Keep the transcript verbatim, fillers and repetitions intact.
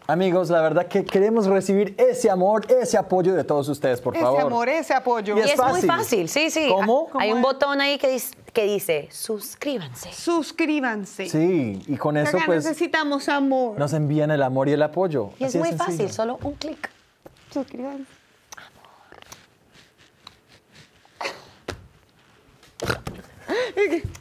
Amigos, la verdad que queremos recibir ese amor, ese apoyo de todos ustedes, por ese favor. Ese amor, ese apoyo. Y, y es, es muy fácil, sí, sí. ¿Cómo? Hay ¿Cómo un es? botón ahí que dice, que dice suscríbanse. Suscríbanse. Sí, y con eso Acá pues necesitamos amor. nos envían el amor y el apoyo. Y es Así muy sencillo. fácil, solo un clic. Suscríbanse. Amor.